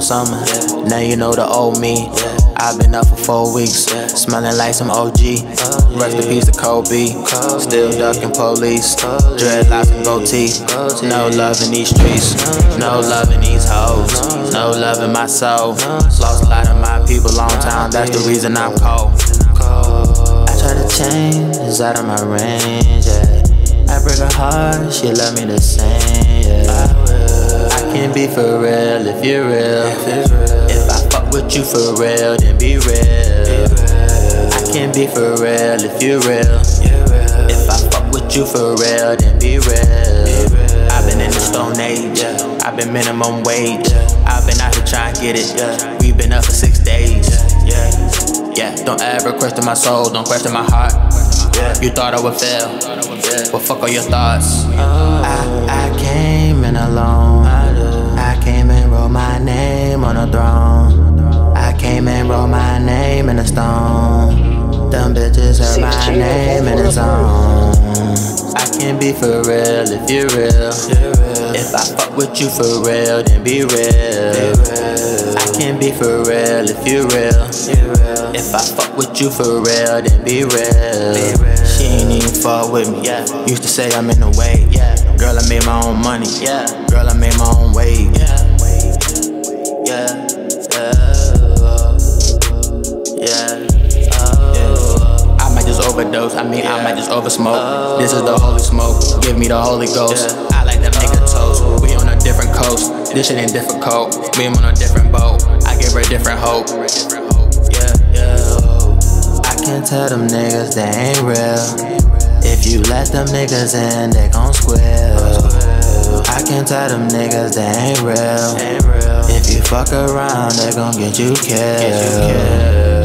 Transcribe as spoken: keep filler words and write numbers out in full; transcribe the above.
summer. Now you know the old me. I've been up for four weeks, smelling like some O G. Rest in peace to Kobe. Still ducking police. Dreadlocks and goatee. No love in these streets. No love in these hoes. No love in my soul. Lost a lot of my people long time. That's the reason I'm cold. I try to change, it's out of my range. Yeah. I break her heart, she love me the same. Yeah. I can be for real if you're real. If I fuck with you for real, then be real. I can be for real if you're real. If I fuck with you for real, then be real. I've been in the stone age, I've been minimum wage. I've been out here trying to get it. We've been up for six days. Yeah, don't ever question my soul, don't question my heart. You thought I would fail, well fuck all your thoughts. I, I came in alone. I came and wrote my name on the throne. I came and wrote my name in the stone. Them bitches heard my name in the zone. I can be for real if you're real. If I fuck with you for real, then be real. I can be for real if you're real. If I fuck with you for real, then be real. She ain't even fuck with me. Used to say I'm in the way. Girl, I made my own money. Girl, I made my own way. Yeah. I might just overdose. I mean, I might just oversmoke. This is the holy smoke. Give me the Holy Ghost. I like to make a toast. We on a different coast. This shit ain't difficult. We on a different boat. I give her different hope. I can tell them niggas they ain't real. If you let them niggas in, they gon' squeal. I can tell them niggas they ain't real. If you fuck around, they gon' get you killed.